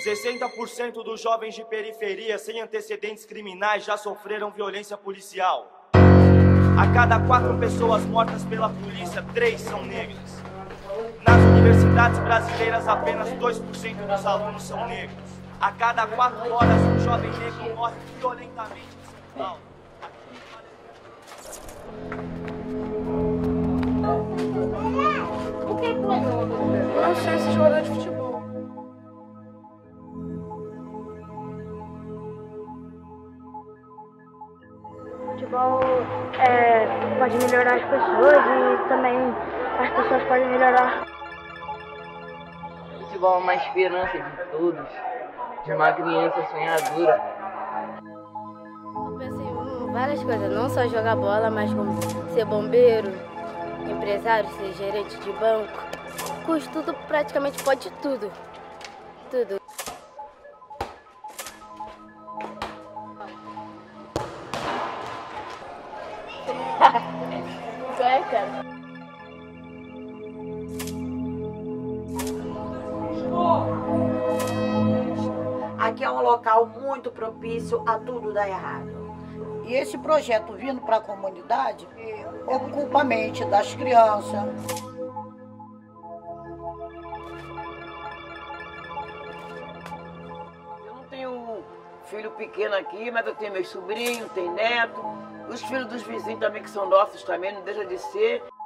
60% dos jovens de periferia sem antecedentes criminais já sofreram violência policial. A cada 4 pessoas mortas pela polícia, 3 são negras. Nas universidades brasileiras, apenas 2% dos alunos são negros. A cada 4 horas, um jovem negro morre violentamente em São Paulo. O que tu é dono? Eu achei esse jogador de futebol. Futebol pode melhorar as pessoas e também as pessoas podem melhorar. Futebol é uma esperança de todos, de uma criança sonhadora. Eu penso em várias coisas, não só jogar bola, mas como ser bombeiro, empresário, ser gerente de banco. Com estudo praticamente pode tudo. Tudo. É, cara. Aqui é um local muito propício a tudo dar errado. E esse projeto vindo para a comunidade ocupa a mente das crianças. Eu não tenho filho pequeno aqui, mas eu tenho meus sobrinhos, tenho neto. Os filhos dos vizinhos também, que são nossos também, não deixa de ser.